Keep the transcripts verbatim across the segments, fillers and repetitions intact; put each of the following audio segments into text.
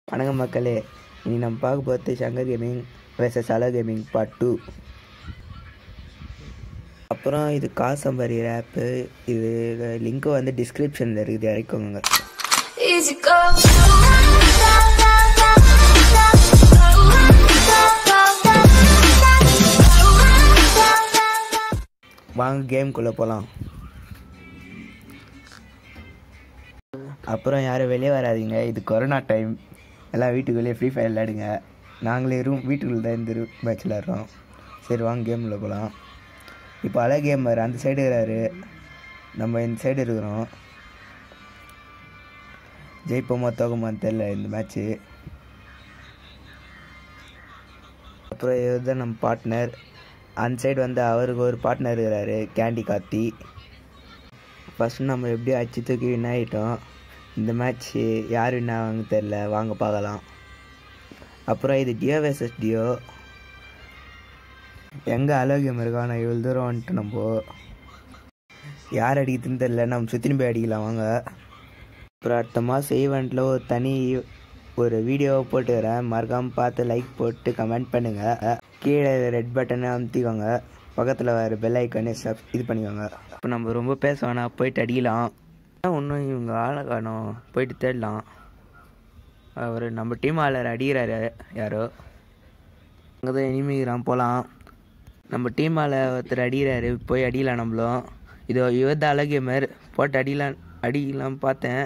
வணக்கம் மக்களே, இனி நம்ம பார்க்க போகிறது Shankar gaming versus Alo gaming part two. அப்புறம் இது காசு சம்பாதிக்கிற ஆப்பு. இது லிங்க்கு வந்து டிஸ்கிரிப்ஷனில் இருக்குது, இறக்கோங்க. வாங்க கேம்குள்ளே போகலாம். அப்புறம் யாரும் வெளியே வராதிங்க, இது கொரோனா டைம். எல்லாம் வீட்டுக்குள்ளேயே ஃப்ரீ ஃபயர் விளையாடுங்க. நாங்களே ரூம் வீட்டுக்குள்ளே தான் இந்த ரூம் மேட்ச் விளையாடுறோம். சரி வாங்க கேமில் போகலாம். இப்போ அழ கேமர் அந்த சைடு இருக்கிறாரு, நம்ம இந்த சைடு இருக்கிறோம். ஜெயிப்போமா தோக்கமான்னு தெரில இந்த மேட்ச்சு. அப்புறம் இதுதான் நம்ம பார்ட்னர். அந்த சைடு வந்து அவருக்கு ஒரு பார்ட்னர் இருக்கிறாரு, கேண்டி கார்த்தி. ஃபஸ்ட்டு நம்ம எப்படியோ அடிச்சு தூக்கி வின் ஆகிட்டோம். இந்த மேட்ச்சு யார் வின் ஆவாங்க தெரில, வாங்க பார்க்கலாம். அப்புறம் இது டியோ வெர்சஸ் டியோ. எங்கே அலோ கேம் இருக்கான், நான் இவ்வளோ தூரம் வந்துட்டு நம்ம யார் அடிக்குதுன்னு தெரில, நம்ம சுற்றினு போய் அடிக்கலாம் வாங்க. அப்புறம் அடுத்த மாதம் ஈவெண்ட்டில் ஒரு தனி ஒரு வீடியோவை போட்டுக்கிறேன், மறக்காமல் பார்த்து லைக் போட்டு கமெண்ட் பண்ணுங்கள். கீழே ரெட் பட்டனை அமுத்திக்கோங்க, பக்கத்தில் வர பெல் ஐக்கானே சப் இது பண்ணிக்கோங்க. இப்போ நம்ம ரொம்ப பேச வேணாம், போயிட்டு அடிக்கலாம். இன்னும் இவங்க ஆளை காணோம், போயிட்டு தேடலாம். அவர் நம்ம டீம் ஆளர் அடிக்கிறாரு யாரோ, அங்கே தான் இனிமிக்கிறான். போகலாம். நம்ம டீம் ஆளை ஒருத்தர் அடிக்கிறாரு, போய் அடிக்கலாம் நம்மளும். இதோ இவர் தான் அழகிய மாரி போட்டு அடிக்கலாம் அடிக்கலாம் பார்த்தேன்.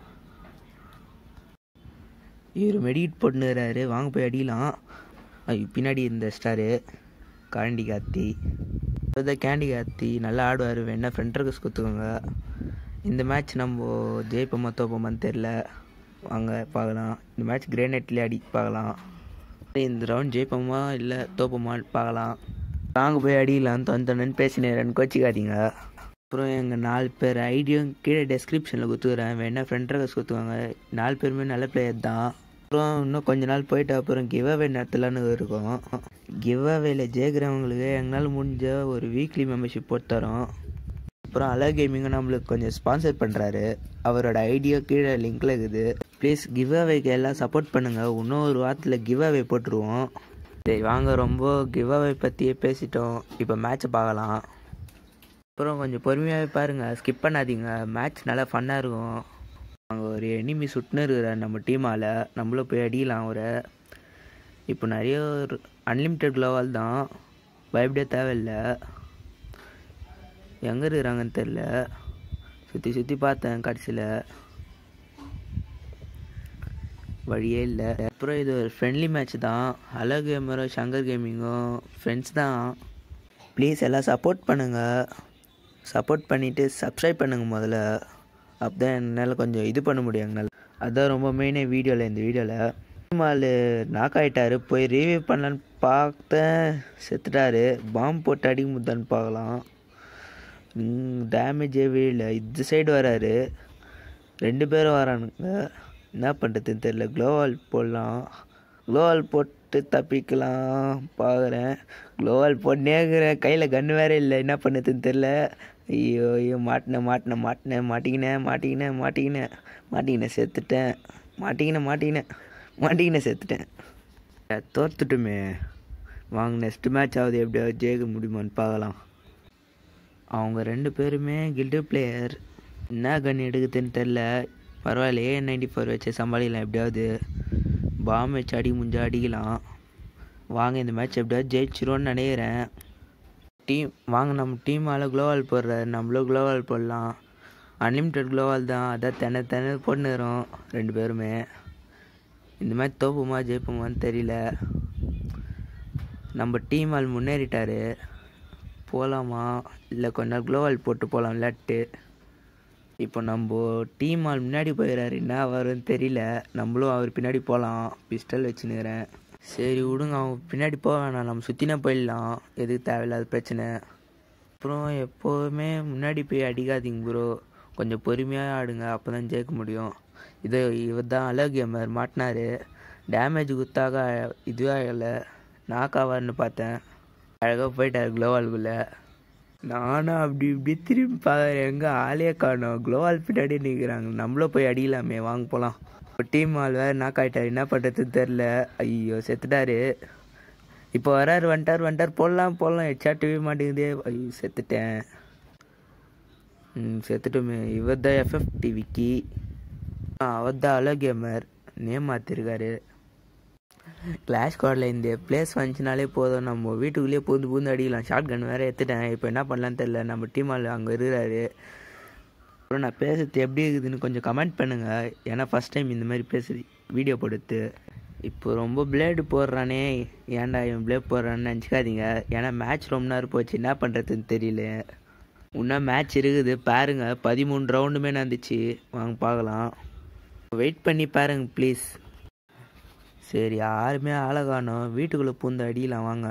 இவர் மெடிக்கேட் போட்டுனுறாரு, வாங்க போய் அடிக்கலாம். பின்னாடி இந்த ஸ்டாரு கேண்டி கார்த்தி. இவர் கேண்டி கார்த்தி நல்லா ஆடுவார், வேணா ஃப்ரெண்ட் ரிக்வெஸ்ட் கொடுத்துக்கோங்க. இந்த மேட்ச் நம்ம ஜெயிப்போமா தோப்போமான்னு தெரில, வாங்க பார்க்கலாம். இந்த மேட்ச் கிரேனேட்லேயே அடி பார்க்கலாம். இந்த ரவுண்ட் ஜெயிப்போமா இல்லை தோப்போமான்னு பார்க்கலாம். வாங்க போய் அடிக்கலாம். தொந்தன்னு பேசினேன், கோச்சிக்காதீங்க. அப்புறம் எங்கள் நாலு பேர் ஐடியும் கீழே டெஸ்கிரிப்ஷனில் கொடுத்துக்கிறேன், வேணா ஃப்ரெண்ட் ரிக்வெஸ்ட் கொடுத்துக்கோங்க. நாலு பேருமே நல்ல பிளேயர் தான். அப்புறம் இன்னும் கொஞ்ச நாள் போயிட்டு அப்புறம் கிவ் அவே நடத்தலான்னு இருக்கும். கிவ் அவேல ஜெயிக்கிறவங்களுக்கு எங்களால் முடிஞ்ச ஒரு வீக்லி மெம்பர்ஷிப் போட்டு தரோம். அப்புறம் அலோ கேமிங்கும் நம்மளுக்கு கொஞ்சம் ஸ்பான்சர் பண்ணுறாரு, அவரோட ஐடியா கீழே லிங்க்கில் இருக்குது. ப்ளீஸ் கிவ் அவேக்கு எல்லாம் சப்போர்ட் பண்ணுங்கள். இன்னும் ஒரு வாரத்தில் கிவ் அவே போட்டுருவோம். சரி வாங்க, ரொம்ப கிவ் அவே பற்றியே பேசிட்டோம், இப்போ மேட்ச்சை பார்க்கலாம். அப்புறம் கொஞ்சம் பொறுமையாகவே பாருங்கள், ஸ்கிப் பண்ணாதீங்க. மேட்ச் நல்லா ஃபன்னாக இருக்கும். அங்கே ஒரு எனிமி சுட்டுன்னு இருக்கிறார் நம்ம டீமால், நம்மளும் போய் அடிக்கலாம் ஒரு. இப்போ நிறைய ஒரு அன்லிமிட்டெட் க்ளோவால் தான், பயப்படே தேவையில்லை. எங்கே இருக்கிறாங்கன்னு தெரில, சுற்றி சுற்றி பார்த்தேன், கடைசியில் வழியே இல்லை. அப்புறம் இது ஒரு ஃப்ரெண்ட்லி மேட்ச் தான். அலோ கேமரும் ஷங்கர் கேமிங்கும் ஃப்ரெண்ட்ஸ் தான். ப்ளீஸ் எல்லாம் சப்போர்ட் பண்ணுங்கள். சப்போர்ட் பண்ணிவிட்டு சப்ஸ்கிரைப் பண்ணுங்கள் முதல்ல, அப்போ தான் என்னால் கொஞ்சம் இது பண்ண முடியும் எங்களால். அதுதான் ரொம்ப மெயினே வீடியோவில். இந்த வீடியோவில் டீமால் நாக் ஆகிட்டார், போய் ரிவ்யூ பண்ணலான்னு பார்த்தேன், செத்துட்டாரு. பாம்பு போட்டு அடிக்க முடியான்னு பார்க்கலாம். டேமேஜே வீழல. இந்த சைடு வராரு, ரெண்டு பேரும் வரானுங்க. என்ன பண்ணுறதுன்னு தெரில. க்ளோவால் போடலாம், க்ளோவால் போட்டு தப்பிக்கலாம் பார்க்குறேன். க்ளோவால் போட்டுனேக்கிறேன், கையில் கன்று வேறு இல்லை, என்ன பண்ணுறதுன்னு தெரில. ஐயோ ஐயோ மாட்டினேன் மாட்டினேன் மாட்டினேன் மாட்டிக்கினேன் மாட்டிக்கினேன் மாட்டிக்கினேன் மாட்டிக்கினேன் செத்துட்டேன். மாட்டிக்கினேன் மாட்டிக்கினேன் மாட்டிக்கினேன் செத்துட்டேன். தோர்த்துட்டுமே. வாங்க நெக்ஸ்ட் மேட்ச் ஆகுது, எப்படியாவது ஜெயிக்க முடியுமான்னு பார்க்கலாம். அவங்க ரெண்டு பேருமே கில்டு பிளேயர், என்ன கன் எடுக்குதுன்னு தெரில. பரவாயில்ல, ஏ நைன்டி ஃபோர் வச்சு சமாளிக்கலாம். எப்படியாவது பாம் வச்சு அடி முடிஞ்சா அடிக்கலாம். வாங்க இந்த மேட்ச் எப்படியாவது ஜெயிச்சிருவோன்னு நினைக்கிறேன். டீம் வாங்க, நம்ம டீமால் க்ளோவால் போடுறாரு, நம்மளும் க்ளோவால் போடலாம். அன்லிமிட்டட் க்ளோவால் தான், அதான் தென தென போட்டுனுறோம் ரெண்டு பேருமே. இந்த மாதிரி தோப்புமா ஜெயிப்போமான்னு தெரியல. நம்ம டீமால் முன்னேறிட்டார், போகலாமா இல்லை கொஞ்ச நாள் க்ளோவால் போட்டு போகலாம் விளையாட்டு. இப்போ நம்ம டீமால் முன்னாடி போயிடறாரு, என்ன வரும்னு தெரியல. நம்மளும் அவர் பின்னாடி போகலாம், பிஸ்டல் வச்சுன்னுக்கிறேன். சரி விடுங்க, அவங்க பின்னாடி போக வேணாம், நம்ம சுற்றினா போயிடலாம், எதுக்கு தேவையில்லாத பிரச்சனை. அப்புறம் எப்போவுமே முன்னாடி போய் அடிக்காதீங்க ப்ரோ, கொஞ்சம் பொறுமையாக ஆடுங்க, அப்போ தான் ஜெயிக்க முடியும். இது இவர் தான் அலோ கேமர் மாட்டினார், டேமேஜ் குத்தாக இதுவே ஆகலை, நாக்காவார்னு பார்த்தேன், அழகாக போயிட்டார் க்ளோவால்குள்ளே. நானும் அப்படி இப்படி திரும்பி பார்க்குறேன், எங்கே ஆளே காணோம், க்ளோவால் பின்னாடி நிற்கிறாங்க. நம்மளும் போய் அடிக்கலாமே, வாங்க போகலாம். இப்போ டீம் ஆள் வேறு நாக் ஆகிட்டார், என்ன பண்ணுறதுன்னு தெரில. ஐயோ செத்துட்டாரு. இப்போ வராரு, வந்துட்டார் வந்துட்டார் போடலாம் போடலாம் ஹெட்ஷாட்டவே மாட்டேங்குதே. ஐயோ செத்துட்டேன். ம் செத்துட்டுமே. இவர் தான் எஃப்எஃப் டிவிக்கு, அவர் தான் அலோ கேமர் நேம் மாற்றிருக்காரு. கிளாஷ் ஸ்குவாடில் இந்த பிளேஸ் வந்துச்சுனாலே போதும், நம்ம வீட்டுக்குள்ளேயே பூந்து பூந்து அடிக்கலாம். ஷார்ட் கன் வேறு எடுத்துட்டேன். இப்போ என்ன பண்ணலான்னு தெரில. நம்ம டீம் ஆள் அங்கே இருக்கிறாரு. அப்புறம் நான் பேசுறது எப்படி இருக்குதுன்னு கொஞ்சம் கமெண்ட் பண்ணுங்கள். ஏன்னா ஃபஸ்ட் டைம் இந்த மாதிரி பேசு வீடியோ போடுறது. இப்போ ரொம்ப பிளேடு போடுறானே, ஏன்டா இவன் பிளேட் போடுறான்னு நினச்சிக்காதீங்க. ஏன்னா மேட்ச் ரொம்ப நேரம் போச்சு, என்ன பண்ணுறதுன்னு தெரியல. இன்னும் மேட்ச் இருக்குது பாருங்க. பதிமூணு ரவுண்டுமே நடந்துச்சு, வாங்க பார்க்கலாம். வெயிட் பண்ணி பாருங்க ப்ளீஸ். சரி யாருமே ஆளை காணோம், வீட்டுக்குள்ளே பூந்து அடிக்கலாம் வாங்க.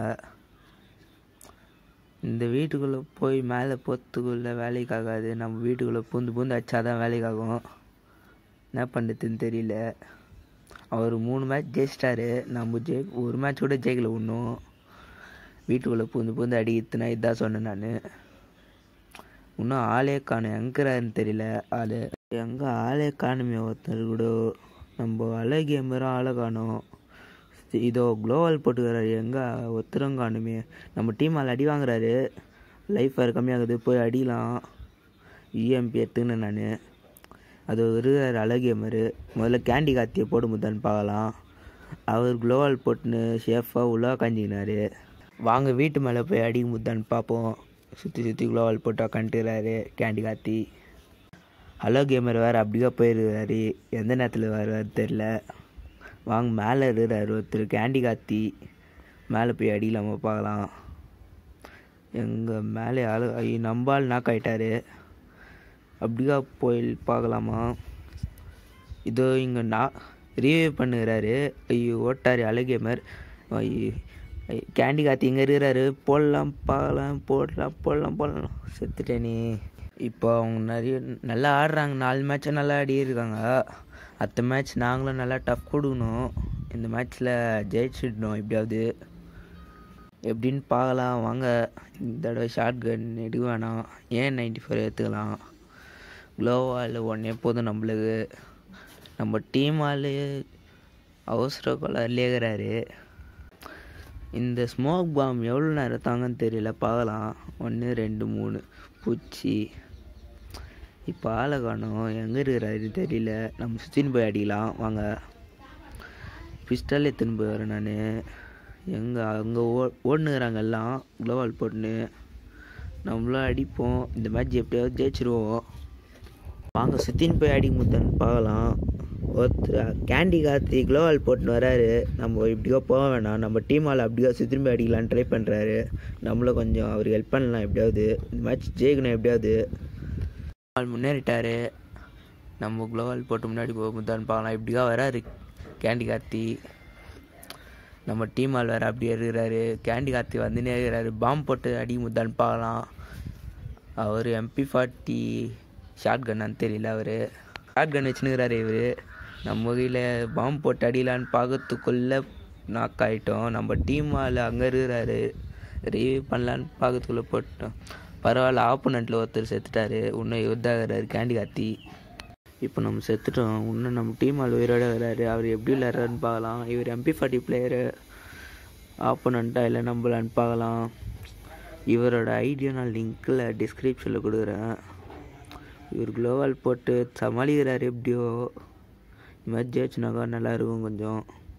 இந்த வீட்டுக்குள்ளே போய் மேலே போகிறதுக்குள்ளே வேலைக்காகாது, நம்ம வீட்டுக்குள்ளே பூந்து பூந்து அடித்தாதான் வேலைக்காகும். என்ன பண்ணுறதுன்னு தெரியல. அவர் மூணு மேட்ச் ஜெயிச்சிட்டாரு, நம்ம ஜெய் ஒரு மேட்ச் கூட ஜெயிக்கல இன்னும். வீட்டுக்குள்ளே பூந்து பூந்து அடிக்கிறதுனா இதுதான் சொன்னேன் நான். இன்னும் ஆளே காணும், எங்கிறாருன்னு தெரியல. ஆள் எங்கே ஆளே காணுமே ஒருத்தர் கூட. நம்ம அலை கேமரும் ஆளை காணும். இதோ குளோவால் போட்டுக்கிறாரு, எங்கே ஒருத்தரும் காணுமே. நம்ம டீம் ஆள் அடி வாங்குறாரு, லைஃப் வேறு கம்மியாகுது, போய் அடிலாம். யூஎம்பி எடுத்துக்கினேன் நான். அது இருக்கிறார் அலை கேமரு. முதல்ல கேண்டி காத்தியை போடும்போதான்னு பார்க்கலாம். அவர் குளோவால் போட்டுன்னு ஷேஃபாக உள்ளே காஞ்சிக்கினாரு. வாங்க வீட்டு மேலே போய் அடிக்கும் போதான்னு பார்ப்போம். சுற்றி சுற்றி குளோவால் போட்டு உக்காந்துக்கிறாரு கேண்டி காத்தி. ஹலோ கேமர் வேறு அப்படியே போயிருக்கிறாரு, எந்த நேரத்தில் வருவார் தெரில. வாங்க மேலே இருக்கிறார் ஒருத்தர் கேண்டி காத்தி, மேலே போய் அடிக்கலாமா பார்க்கலாம். எங்கள் மேலே ஆளு நம்பால் நாக் ஆகிட்டாரு, அப்படியா போய் பார்க்கலாமா. இதோ இங்கே நான் ரிவ்யூ பண்ணுகிறாரு. ஐயோ ஓட்டார் அலை கேமர். கேண்டி காத்தி இங்கே இருக்கிறாரு, போடலாம் பார்க்கலாம் போடலாம் போடலாம் போடலாம். செத்துட்டேனே. இப்போ அவங்க நிறைய நல்லா ஆடுறாங்க, நாலு மேட்சும் நல்லா ஆடி இருக்காங்க. அடுத்த மேட்ச் நாங்களும் நல்லா டஃப் கொடுக்கணும். இந்த மேட்ச்சில் ஜெயிச்சிடணும் எப்படியாவது. எப்படின்னு பார்க்கலாம் வாங்க. இந்த தடவை ஷார்ட் கன் எடுக்க வேணாம், ஏன் நைன்டி ஃபோர் எடுத்துக்கலாம். க்ளோவால் ஒன்றே போதும் நம்மளுக்கு. நம்ம டீம் ஆள் அவசர கொள்ளலேகிறாரு. இந்த ஸ்மோக் பாம் எவ்வளோ நேரம் தாங்கன்னு தெரியல, பார்க்கலாம். ஒன்று ரெண்டு மூணு பூச்சி. இப்போ ஆளை காணோம், எங்கே இருக்கிறாரு தெரியல. நம்ம சுற்றின்னு போய் அடிக்கலாம் வாங்க. பிஸ்டல் எடுத்துன்னு போய் வரேன் நான். எங்கே அங்கே ஓ ஓடுனுங்கிறாங்க எல்லாம் குளோவால் போட்டுன்னு. நம்மளும் அடிப்போம், இந்த மேட்ச் எப்படியாவது ஜெயிச்சிருவோம். வாங்க சுற்றின்னு போய் அடிக்க முத்தான்னு பார்க்கலாம். ஒருத்தர் கேண்டி காத்தி குளோவால் போட்டுன்னு வராரு. நம்ம இப்படியோ போக வேணாம், நம்ம டீம் ஆள் அப்படியோ சுற்றின்னு போய் அடிக்கலான்னு ட்ரை பண்ணுறாரு. நம்மளும் கொஞ்சம் அவருக்கு ஹெல்ப் பண்ணலாம் எப்படியாவது. இந்த மேட்ச் ஜெயிக்கணும் எப்படியாவது. ஆள் முன்னேறிட்டார், நம்ம குளோவால் போட்டு முன்னாடி போக முத்தான்னு பார்க்கலாம். இப்படியா வராரு கேண்டி காத்தி. நம்ம டீம் ஆள் வேறு அப்படியே இருக்கிறாரு. கேண்டி காத்தி வந்துன்னே இருக்கிறாரு, பாம்பு போட்டு அடி முத்தான்னு பார்க்கலாம். அவர் எம்பி ஃபார்ட்டி ஷார்ட் கன்னான்னு தெரியல, அவர் ஷார்ட் கன் வச்சுன்னுக்கிறாரு. இவர் நம்ம வகையில் பாம்பு போட்டு அடிக்கலான்னு பார்க்கறதுக்குள்ளே நாக் ஆகிட்டோம். நம்ம டீம் ஆள் அங்கே இருக்கிறாரு, ரிவ்யூ பண்ணலான்னு பார்க்கறதுக்குள்ளே போட்டோம். பரவாயில்ல, ஆப்போனண்ட்டில் ஒருத்தர் செத்துட்டார். இன்னும் யுத்தாகிறாரு கேண்டி காத்தி. இப்போ நம்ம செத்துட்டோம். இன்னும் நம்ம டீம் ஆள் உயிரோட வர்றாரு. அவர் எப்படி விளையாடுறாருன்னு பார்க்கலாம். இவர் எம்பி ஃபார்ட்டி பிளேயரு, ஆப்போனண்ட்டாக இல்லை நம்மளான்னு பார்க்கலாம். இவரோட ஐடியா நான் லிங்க்கில் டிஸ்கிரிப்ஷனில் கொடுக்குறேன். இவர் குளோவால் போட்டு சமாளிக்கிறாரு எப்படியோ. இந்த மாதிரி ஜெயிச்சுனாக்கா நல்லாயிருக்கும் கொஞ்சம்.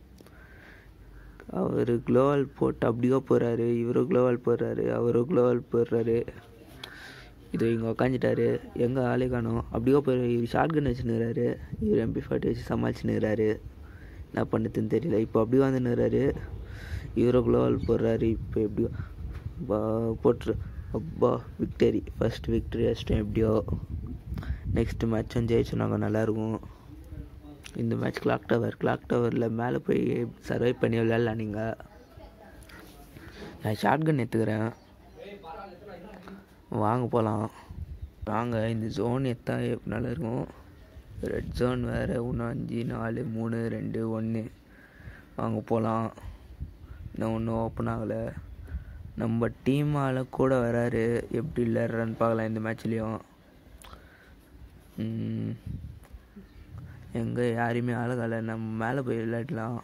அவர் குளோவால் போட்டு அப்படியோ போகிறாரு, இவரும் குளோவால் போடுறாரு, அவரும் குளோவால் போடுறாரு. இது இங்கே உக்காந்துட்டாரு, எங்கே ஆளே காணோம். அப்படியோ போய் இவர் ஷார்ட் கன் வச்சுன்னுறாரு, இவர் எம்பி ஃபார்ட்டி வச்சு சமாளிச்சுன்னுறாரு. என்ன பண்ணுறதுன்னு தெரியல. இப்போ அப்படியே வந்துன்னுறாரு, இவரும் குளோவால் போடுறாரு. இப்போ எப்படியோ பா போட்டுரு. அப்பா விக்டரி, ஃபஸ்ட் விக்டரி அடிச்சிட்டோம் எப்படியோ. நெக்ஸ்ட்டு மேட்சும் ஜெயிச்சோனாங்க நல்லாயிருக்கும். இந்த மேட்ச் கிளாக் டவர் கிளாக் டவரில் மேலே போய் சர்வை பண்ணி விளையாடலாம். நீங்கள் நான் ஷார்ட் கன் எடுத்துக்கிறேன், வாங்க போகலாம். வாங்க இந்த ஜோன் எத்தா நல்லா இருக்கும். ரெட் ஜோன் வேறு. ஒன்று அஞ்சு நாலு மூணு ரெண்டு ஒன்று. வாங்க போகலாம். இன்னும் ஒன்றும் ஓப்பன் ஆகலை. நம்ம டீம் ஆள் கூட வராரு, எப்படி விளையாடுறான்னு பார்க்கலாம் இந்த மேட்ச்லேயும். எங்கே யாரையுமே அழகால நம்ம மேலே போய் விளையாடலாம்.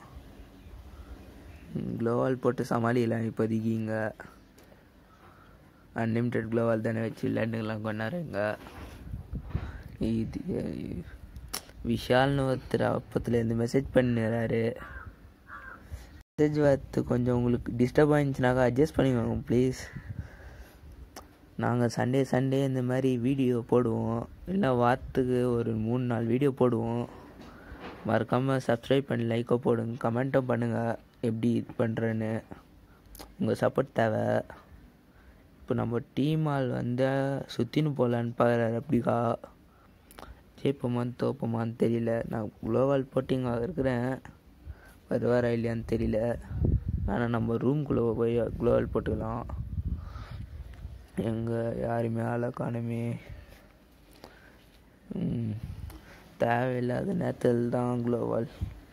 க்ளோவால் போட்டு சமாளிக்கலாம். இப்போதைக்கு இங்கே அன்லிமிட்டெட் க்ளோவால் தானே வச்சு விளையாண்டுக்கலாம் கொஞ்ச நேரம். இங்கே இது விஷால்னு ஒருத்தர் அப்பத்துலேருந்து மெசேஜ் பண்ணிடுறாரு. மெசேஜ் பார்த்து கொஞ்சம் உங்களுக்கு டிஸ்டர்ப் ஆகிருந்துச்சுனாக்கா அட்ஜஸ்ட் பண்ணிக்கோங்க ப்ளீஸ். நாங்கள் சண்டே சண்டே இந்த மாதிரி வீடியோ போடுவோம், இல்லை வாரத்துக்கு ஒரு மூணு நாலு வீடியோ போடுவோம். மறக்காமல் சப்ஸ்கிரைப் பண்ணி லைக்கோ போடுங்க, கமெண்ட்டும் பண்ணுங்கள் எப்படி இது பண்ணுறேன்னு. உங்கள் சப்போர்ட் தேவை. இப்போ நம்ம டீம் ஆள் வந்து சுற்றின்னு போகலான்னு பார்க்குறாரு. அப்படிக்கா ஜெயிப்போமான்னு தோப்போமான்னு தெரியல. நான் க்ளோவால் போட்டிங்க இருக்கிறேன், வருவாரா இல்லையான்னு தெரியல. ஆனால் நம்ம ரூம்குள்ளே போய் க்ளோவால் போட்டுக்கலாம். எங்கே யாருமே ஆளை காணுமே. தேவையில்லாத நேரத்தில் தான் க்ளோவால்.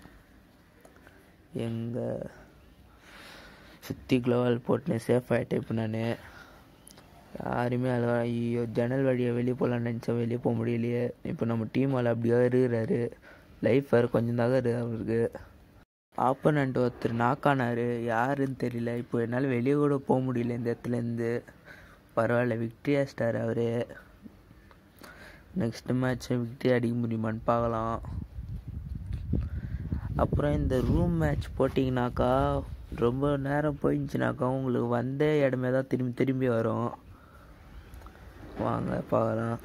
எங்கே சுற்றி க்ளோவால் போட்டுனேன், சேஃப் ஆகிட்டேன். இப்போ நான் யாருமே அதை ஐயோ ஜன்னல் வழியை வெளியே போகலான்னு நினச்சேன், வெளியே போக முடியலையே. இப்போ நம்ம டீம் ஆள் அப்படியே இருக்கிறாரு. லைஃப் வேறு கொஞ்சம் தான் இருக்குது அவருக்கு. ஆப்போனண்ட் ஒருத்தர் நாக்கானார், யாருன்னு தெரியல. இப்போ என்னால் வெளியே கூட போக முடியல இந்த இடத்துலேருந்து. பரவாயில்ல, விக்ட்ரி அடிச்சிட்டார் அவர். நெக்ஸ்ட் மேட்ச் விக்ட்ரி அடிக்க முடியுமான்னு பார்க்கலாம். அப்புறம் இந்த ரூம் மேட்ச் போட்டிங்கனாக்கா ரொம்ப நேரம் போயிடுச்சுனாக்கா உங்களுக்கு வந்த இடமே தான் திரும்பி திரும்பி வரும். வாங்க பார்க்கலாம்.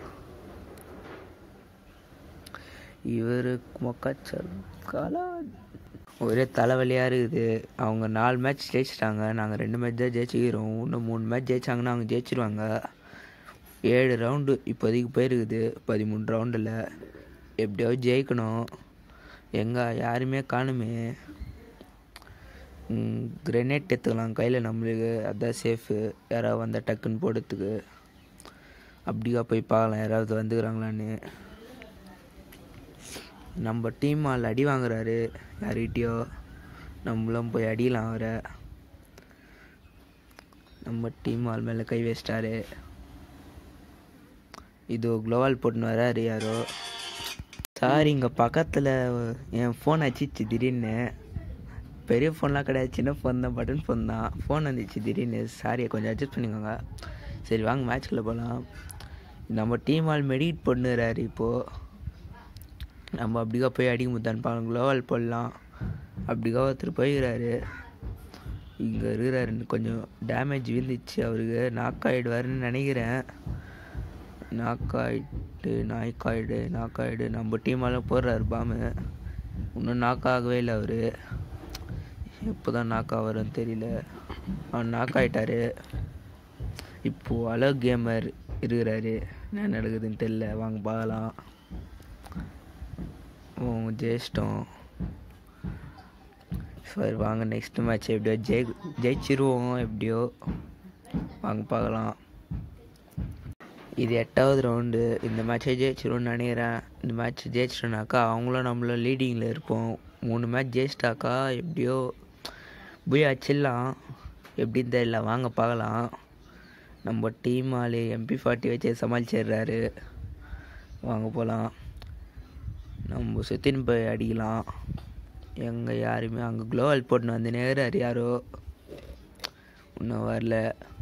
இவர் மொக்காச்சல் காலா ஒரே தலைவலியாக இருக்குது. அவங்க நாலு மேட்ச் ஜெயிச்சிட்டாங்க, நாங்கள் ரெண்டு மேட்ச் தான் ஜெயிச்சுக்கிறோம். இன்னும் மூணு மேட்ச் ஜெயிச்சாங்கன்னா அவங்க ஜெயிச்சிருவாங்க. ஏழு ரவுண்டு இப்போதைக்கு போயிருக்குது. பதிமூணு ரவுண்டில் எப்படியாவது ஜெயிக்கணும். எங்கே யாருமே காணுமே. கிரெனேட் எடுத்துக்கலாம் கையில் நம்மளுக்கு, அதுதான் சேஃபு. யாராவது வந்தால் டக்குன்னு போடுறதுக்கு. அப்படியா போய் பார்க்கலாம் யாராவது வந்துக்கிறாங்களான்னு. நம்ம டீம் ஆள் அடி வாங்குறாரு யார்கிட்டயோ, நம்மளும் போய் அடிக்கலாம் அவரை. நம்ம டீம் ஆள் மேலே கை வச்சிட்டாரு. இதோ க்ளோவால் போட்டுன்னு வராரு யாரோ. சார் இங்கே பக்கத்தில் என் ஃபோன் அடிச்சிச்சு திடீர்னு. பெரிய ஃபோன்லாம் கிடையாது, சின்ன ஃபோன் தான், பட்டன் ஃபோன் தான். ஃபோன் வந்துச்சு திடீர்னு, சாரியை கொஞ்சம் அட்ஜஸ்ட் பண்ணிக்கோங்க. சரி வாங்க மேட்ச்குள்ளே போகலாம். நம்ம டீம் ஆள் மெடிட் பண்ணுறாரு. இப்போது நம்ம அப்படிக்கா போய் அடிக்க முத்தான்னு பார்க்கலாம். க்ளோவால் போடலாம். அப்படிக்கா ஒருத்தர் போய்கிறாரு. இங்கே இருக்கிறாரு, கொஞ்சம் டேமேஜ் விழுந்துச்சு அவருக்கு. நாக்காயிடுவாருன்னு நினைக்கிறேன். நாக்காயிட்டு நாய்க்காயிடு நாக்காயிடு நம்ம டீமால் போடுறாரு பாம்பு. இன்னும் நாக்காகவே இல்லை அவர். எப்போ தான் நாக்கா வரும்னு தெரியல. அவன் நாக்காயிட்டார். இப்போது அழகு கேமர் இருக்கிறாரு. என்ன நடக்குதுன்னு தெரியல, வாங்க பார்க்கலாம். ஓ ஜெயிச்சிட்டோம். சரி வாங்க நெக்ஸ்ட் மேட்ச் எப்படியோ ஜெயி ஜெயிச்சிருவோம் எப்படியோ. வாங்க பார்க்கலாம். இது எட்டாவது ரவுண்டு. இந்த மேட்ச்சை ஜெயிச்சிருவோன்னு நினைக்கிறேன். இந்த மேட்ச் ஜெயிச்சிட்டோன்னாக்கா அவங்களும் நம்மளும் லீடிங்கில் இருப்போம். மூணு மேட்ச் ஜெயிச்சிட்டாக்கா எப்படியோ போய் அச்சிடலாம். எப்படின்னு தெரியல, வாங்க பார்க்கலாம். நம்ம டீம் ஆள் எம்பி ஃபார்ட்டி வச்சு சமாளிச்சிடுறாரு. வாங்க போகலாம். நம்ம சுற்றின்னு போய் அடிக்கலாம். எங்கே யாருமே அங்கே க்ளோவால் போட்டுன்னு வந்து நேராரு யாரோ, இன்னும் வரல.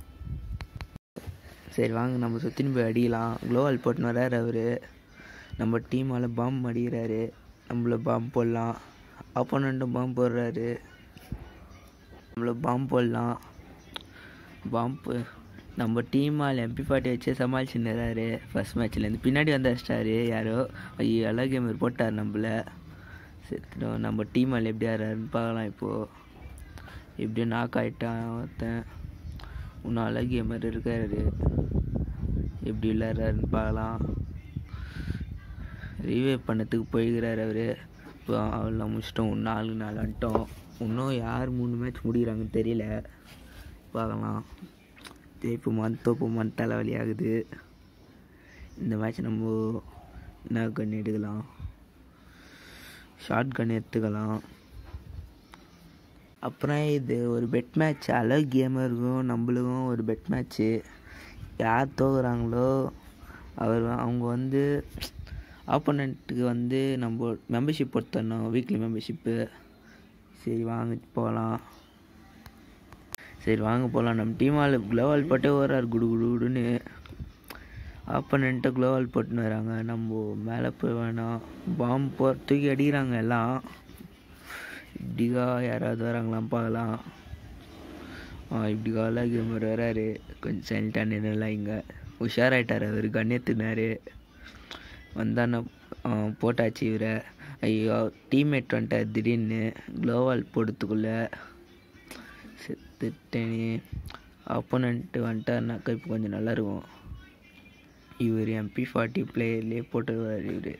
சரி வாங்க நம்ம சுற்றின்னு போய் அடிக்கலாம். க்ளோவால் போட்டுன்னு வர்றாரு அவர். நம்ம டீமால் பாம்பு அடிக்கிறாரு. நம்மள பாம்பு போடலாம். அப்போனண்ட்டும் பாம்பு போடுறாரு. நம்மள பாம்பு போடலாம். பாம்பு நம்ம டீமால் எம்பி ஃபார்ட்டி வச்சு சமாளிச்சுன்னுறாரு. ஃபஸ்ட் மேட்ச்லேருந்து பின்னாடி வந்து அடிச்சிட்டாரு யாரோ. ஐயோ அழகு கேமர் போட்டார் நம்மள. செத்துட்டோம். நம்ம டீமால் எப்படி ஆடுறாருன்னு பார்க்கலாம். இப்போது எப்படியோ நாக் ஆகிட்டான் ஒருத்தன். இன்னும் அழகு கேமர் இருக்காரு. எப்படி விளையாடுறாருன்னு பார்க்கலாம். ரிவைவ் பண்ணத்துக்கு போய்கிறார் அவர். இப்போ அவெல்லாம் முடிச்சிட்டோம். ஒரு நாலு நாலு வந்துட்டோம். இன்னும் யார் மூணு மேட்ச் முடிகிறாங்கன்னு தெரியல, பார்க்கலாம். ஜெயிப்போமான்னு தோப்போமான்னு தலைவலி ஆகுது. இந்த மேட்ச் நம்ம என்ன கன் எடுக்கலாம், ஷார்ட் கன் எடுத்துக்கலாம். அப்புறம் இது ஒரு பெட் மேட்ச். அழகு கேமருக்கும் நம்மளுக்கும் ஒரு பெட் மேட்ச்சு. யார் தோக்குறாங்களோ அவர் அவங்க வந்து ஆப்போனண்ட்டுக்கு வந்து நம்ம மெம்பர்ஷிப் போட்டு தரணும், வீக்லி மெம்பர்ஷிப்பு. சரி வாங்க போகலாம். சரி வாங்க போகலாம். நம்ம டீம் ஆள் க்ளோவால் போட்டே வர்றாரு குடு குடு குடுன்னு. ஆப்போனண்ட்டை க்ளோவால் போட்டுன்னு வராங்க. நம்ம மேலே போய் வேணாம், பாம்பு போ தூக்கி அடிக்கிறாங்க எல்லாம். இப்படிக்கா யாராவது வராங்களாம் பார்க்கலாம். ஆ இப்படிக்கா எல்லாம் கேமர் வராரு. கொஞ்சம் சைலண்டாக நின்றுலாம் இங்கே உஷாராயிட்டார் அவர். கண்ணியத்துனாரு வந்தான போட்டாச்சு இவரை. ஐயோ டீம்மேட் வந்துட்டார் திடீர்னு க்ளோவால் போடுறதுக்குள்ளே. செத்துட்டேனே. ஆப்போனண்ட்டு வந்துட்டாருனாக்கா இப்போ கொஞ்சம் நல்லாயிருக்கும். இவர் எம்பி ஃபார்ட்டி பிளேயர்லேயே போட்டுருவார். இவர்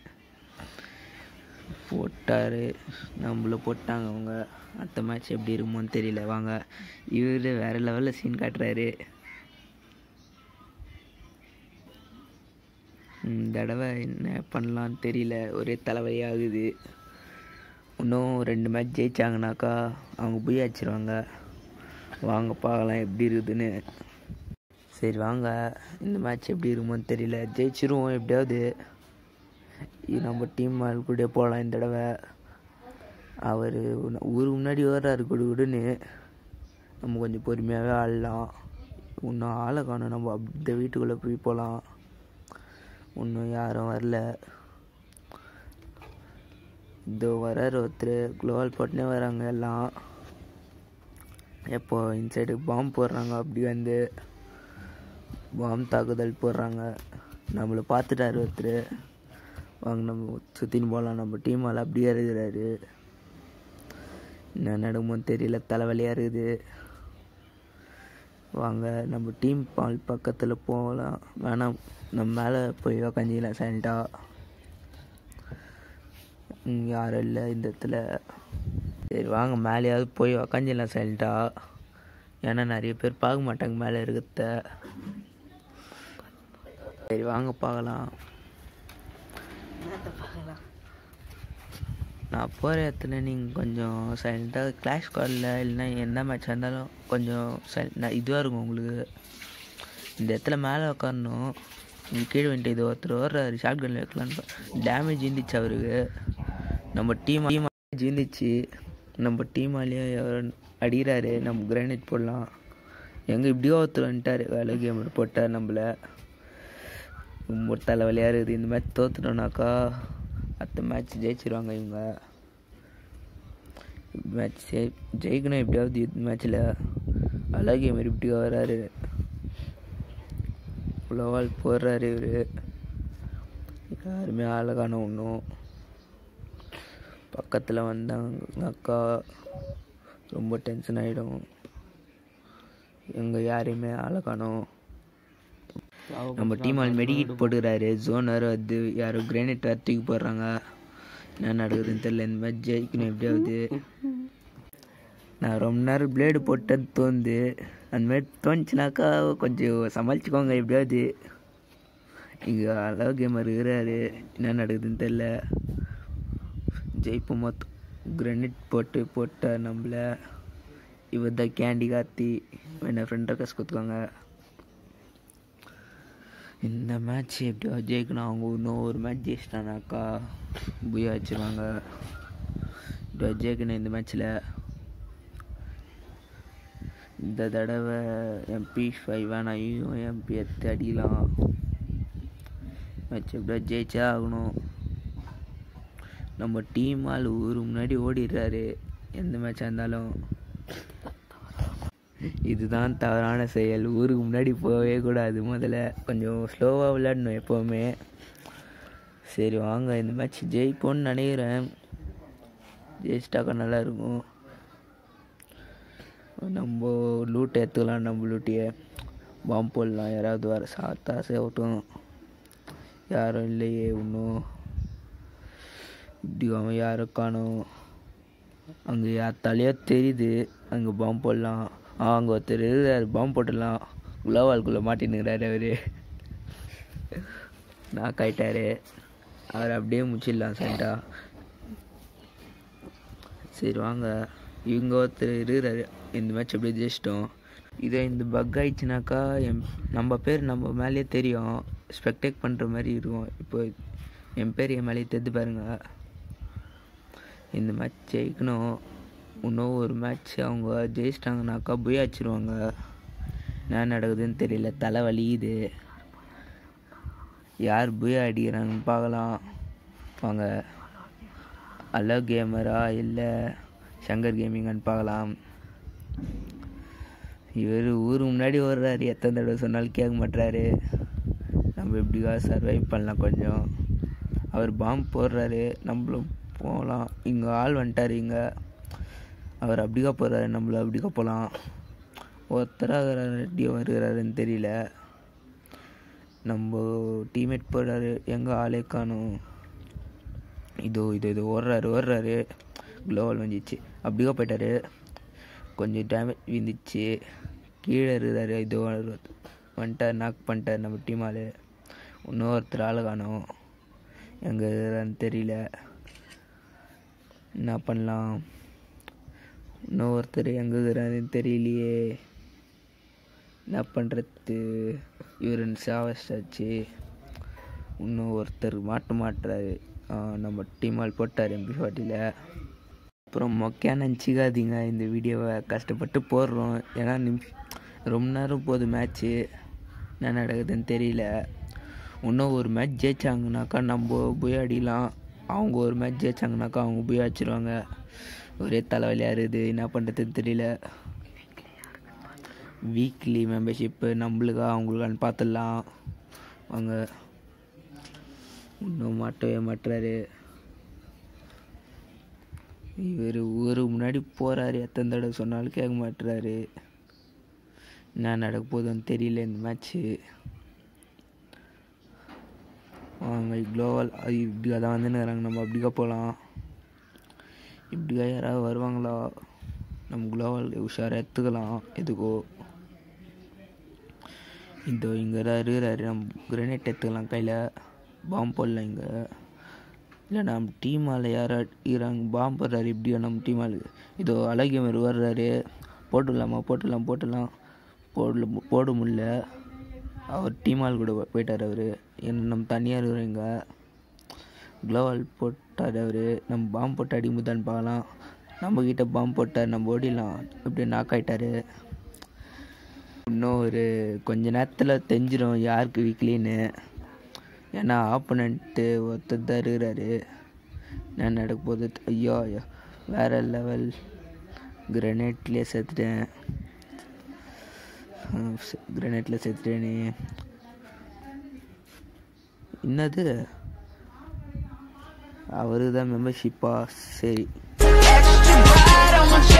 போட்டார், நம்மள போட்டாங்க அவங்க. அடுத்த மேட்ச் எப்படி இருக்குமோன்னு தெரியல. வாங்க, இவர் வேறு லெவலில் சீன் காட்டுறாரு. இந்த தடவை என்ன பண்ணலான்னு தெரியல, ஒரே தலைவலியாகுது. இன்னும் ரெண்டு மேட்ச் ஜெயிச்சாங்கனாக்கா அவங்க போய் வச்சிருவாங்க. வாங்க பார்க்கலாம் எப்படி இருக்குதுன்னு. சரி வாங்க, இந்த மேட்ச் எப்படி இருக்குமோன்னு தெரியல. ஜெயிச்சிருவோம் எப்படியாவது. நம்ம டீம் ஆள் கூட போகலாம் இந்த தடவை. அவர் ஊருக்கு முன்னாடி வர்றாரு குடு குடுன்னு. நம்ம கொஞ்சம் பொறுமையாகவே ஆடலாம். இன்னும் ஆளை காணும். நம்ம அந்த வீட்டுக்குள்ளே போய் போகலாம். இன்னும் யாரும் வரல. இதோ வர்றாரு ஒருத்தர். க்ளோவால் போட்டுனே வராங்க எல்லாம். எப்போ இன்சைடு பாம்பு போடுறாங்க. அப்படி வந்து பாம்பு தாக்குதல் போடுறாங்க. நம்மளை பார்த்துட்டாரு ஒருத்தர். வாங்க நம்ம சுற்றின்னு போகலாம். நம்ம டீம் ஆள் அப்படியே இருக்கிறாரு. என்ன நடக்குமோன்னு தெரியல, தலைவலியாக இருக்குது. வாங்க நம்ம டீம் ஆள் பக்கத்தில் போகலாம். வேணாம், நம்ம மேலே போய் உக்காஞ்சிக்கலாம் சைலண்டாக. யாரும் இல்லை இந்த இடத்துல. சரி வாங்க மேலேயாவது போய் உக்காஞ்சிடலாம் சைலண்டாக. ஏன்னா நிறைய பேர் பார்க்க மாட்டாங்க மேலே இருக்கிறத. சரி வாங்க பார்க்கலாம். நான் போகிற இடத்துல நீங்கள் கொஞ்சம் சைலண்ட்டாக கிளாஷ் ஸ்குவாடில் இல்லைன்னா என்ன மேட்சாக இருந்தாலும் கொஞ்சம் சைலண்ட் இதுவாக இருக்கும் உங்களுக்கு. இந்த இடத்துல மேலே உட்காரணும். நீங்கள் கீழே வந்துட்டு இது ஒருத்தர் வர்றாரு ஷார்ட் கன்னில் வைக்கலான்னு. டேமேஜ் இருந்துச்சு அவருக்கு. நம்ம டீம் டீம் இருந்துச்சு. நம்ம டீமாலேயே அடிக்கிறாரு. நம்ம கிரானைட் போடலாம். எங்கே இப்படியோ ஒருத்தர் வந்துட்டார். வேலை கேமர் போட்டார் நம்மளை. ரொம்ப தலைவலியாக இருக்குது. இந்த மேட்ச் தோற்றுட்டோம்னாக்கா அடுத்த மேட்ச் ஜெயிச்சிருவாங்க இவங்க. மேட்ச் ஜெய் ஜெயிக்கணும் எப்படியாவது இந்த மேட்ச்சில். அழகிய மாதிரி இப்படி வர்றாரு. க்ளோவால் போடுறாரு இவர். யாருமே அழகான ஒன்றும் பக்கத்தில் வந்தாங்கக்கா ரொம்ப டென்ஷன் ஆகிடும். எங்கே யாரையுமே அழகானோம். நம்ம டீம் ஆள் மெடிக்கிட் போட்டுக்கிறாரு. ஜோன் வேறு வந்து யாரும் கிரானைட் வேறு தூக்கி போடுறாங்க. என்ன நடக்குதுன்னு தெரியல. இந்த மாதிரி ஜெயிக்கணும் எப்படியாவது. நான் ரொம்ப நேரம் பிளேடு போட்டேன்னு தோணுது. அந்த மாதிரி தோணுச்சுனாக்கா கொஞ்சம் சமாளிச்சுக்கோங்க எப்படியாவது. இங்கே அளவு கேமர் இருக்கிறாரு. என்ன நடக்குதுன்னு தெரியல. ஜெயிப்போம் மொத்தம். கிரானைட் போட்டு போட்ட நம்மளை. இவர் தான் கேண்டி கார்த்தி. என்ன ஃப்ரெண்ட் ரெக்வஸ்ட் கொடுத்துக்கோங்க. இந்த மேட்ச் எப்படியோ ஜெயிக்கணும். அவங்க இன்னும் ஒரு மேட்ச் ஜெயிச்சிட்டானாக்கா புயா வச்சுருவாங்க. இப்படியோ ஜெயிக்கணும் இந்த மேட்ச்சில். இந்த தடவை எம்பி ஃபைவ் வேணாம், எம்பி எடுத்து அடிக்கலாம். மேட்ச் எப்படியோ ஜெயிச்சா ஆகணும். நம்ம டீம் ஆள் ஊருக்கு முன்னாடி ஓடிடுறாரு எந்த மேட்சாக இருந்தாலும். இதுதான் தவறான செயல். ஊருக்கு முன்னாடி போகவே கூடாது. முதல்ல கொஞ்சம் ஸ்லோவாக விளையாடணும் எப்போவுமே. சரி வாங்க, இந்த மேட்ச் ஜெயிப்போன்னு நினைக்கிறேன். ஜெயிச்சிட்டாக்கா நல்லாயிருக்கும். நம்ம லூட்டை எடுத்துக்கலாம். நம்ம லூட்டியை பாம்பு போடலாம். யாராவது வர சாத்தா சேவட்டும். யாரும் இல்லையே இன்னும். இப்படி அவன் யாரும் காணும். அங்கே யார் தலையோ தெரியுது. அங்கே பாம்பு போடலாம். ஆ அங்கே ஒருத்தர் இருக்கிறார். பாம்பு போட்டுடலாம். குளோவால்குள்ளே மாட்டின்னுக்கிறாரு அவர். நான் காயிட்டாரு. அவர் அப்படியே முடிச்சிடலாம் சைண்டா. சரி வாங்க, இவங்க ஒருத்தர் இருக்கிறாரு. இந்த மேட்ச் அப்படியே ஜெயிச்சிட்டோம். இதே இந்த பக் ஆயிடுச்சுனாக்கா எம் நம்ம பேர் நம்ம மேலேயே தெரியும். ஸ்பெக்டேக் பண்ணுற மாதிரி இருக்கும். இப்போ என் பேர் என் மேலே தெரிஞ்சு பாருங்க. இந்த மேட்ச் ஜெயிக்கணும். இன்னும் ஒரு மேட்ச் அவங்க ஜெயிச்சிட்டாங்கனாக்கா போய் அடிச்சிருவாங்க. என்ன நடக்குதுன்னு தெரியல, தலை வலியுது. யார் போய் அடிக்கிறாங்கன்னு பார்க்கலாம் வாங்க. அல்ல கேமரா இல்லை சங்கர் கேமிங்கான்னு பார்க்கலாம். இவர் ஊருக்கு முன்னாடி ஓடுறாரு, எத்தனை தடவை சொன்னாலும் கேட்க மாட்டுறாரு. நம்ம எப்படிக்கா சர்வைவ் பண்ணலாம் கொஞ்சம். அவர் பாம்பு போடுறாரு, நம்மளும் போகலாம். இங்கே ஆள் வந்துட்டார். இங்கே அவர் அப்படிக்கா போடுறாரு, நம்மளும் அப்படிக்கா போகலாம். ஒருத்தராக ரெட்டியாக வருகிறாருன்னு தெரியல. நம்ம டீம்மேட் போடுறாரு, எங்கே ஆளே காணும். இதோ இதோ இது ஓடுறாரு ஓடுறாரு க்ளோவல் வந்துச்சு. அப்படிக்கா போயிட்டாரு. கொஞ்சம் டேமேஜ் விழுந்துச்சு. கீழே இருக்கிறாரு. இதோ வந்துட்டார், நாக் பண்ணிட்டார் நம்ம டீம் ஆள். இன்னொருத்தர் ஆள் காணும், எங்கே இருக்கிறான்னு தெரியல. என்ன பண்ணலாம்? இன்னொருத்தர் எங்கே இருக்கிறாருன்னு தெரியலையே. என்ன பண்ணுறது? இவர் சாவஸ்டாச்சு. இன்னும் ஒருத்தர் மாட்ட மாட்டுறாரு. நம்ம டீம் ஆள் போட்டார் எம்பி ஃபார்ட்டியில். அப்புறம் மொக்கையாக நினச்சிக்காதீங்க, இந்த வீடியோவை கஷ்டப்பட்டு போடுறோம். ஏன்னா நிமிஷம் ரொம்ப நேரம் போகுது மேட்ச்சு, என்ன நடக்குதுன்னு தெரியல. இன்னும் ஒரு மேட்ச் ஜெயிச்சாங்கனாக்கா நம்ம போய் அடிக்கலாம். அவங்க ஒரு மேட்ச் ஜெயிச்சாங்கனாக்கா அவங்க போய் அடிச்சிருவாங்க. ஒரே தலைவலியாக இருக்குது, என்ன பண்ணுறதுன்னு தெரியல. வீக்லி மெம்பர்ஷிப்பு நம்மளுக்கா அவங்களுக்கான்னு பார்த்துடலாம் வாங்க. இன்னும் மாட்டவே மாட்டுறாரு. இவர் ஊருக்கு முன்னாடி போகிறாரு, எத்தனை தடவை சொன்னாலும் கேட்க மாட்டுறாரு. என்ன நடக்க போகுதுன்னு தெரியல இந்த மேட்ச்சு. அவங்க க்ளோவல் இப்படிக்கா தான் வந்துன்னுறாங்க. நம்ம அப்படிக்கா போகலாம். இப்படிக்கா யாராவது வருவாங்களா? நம்ம க்ளோவல் உஷாராக எடுத்துக்கலாம். எதுக்கோ இதோ இங்கே இருக்கிறாரு. நம்ம கிரனேட் எடுத்துக்கலாம் கையில். பாம்பு போடலாம் இங்கே. இல்லை நம்ம டீம் ஆள் யாராக இருக்கிறாங்க, பாம்பு போடுறாரு. இப்படியோ நம்ம டீம் ஆள் இதோ அழகிய மாதிரி வர்றாரு. போட்டுடலாமா? போட்டுடலாம் போட்டுடலாம் போடல போட முடியல. அவர் டீம் ஆள் கூட போயிட்டார். அவர் என்ன நம்ம தனியாக இருக்கிறோம். இங்கே க்ளோவால் போட்டார் அவர். நம்ம பாம்பு போட்டு அடிமுதான்னு பார்க்கலாம். நம்மக்கிட்ட பாம்பு போட்டார், நம்ம ஓடிடலாம். இப்படி நாக் ஆகிட்டார். இன்னும் ஒரு கொஞ்ச நேரத்தில் தெரிஞ்சிடும் யாருக்கு வீக்லின்னு. ஏன்னா ஆப்போனண்ட்டு ஒருத்தர் தான் இருக்கிறாரு. என்ன நடக்க போகுது? ஐயோ ஐயோ வேறு லெவல். கிரனேட்லேயே சேர்த்துட்டேன். கிரனேட்டில் சேர்த்துட்டேனே. என்னது? அவரு தான் மெம்பர்ஷிப்பா? சரி.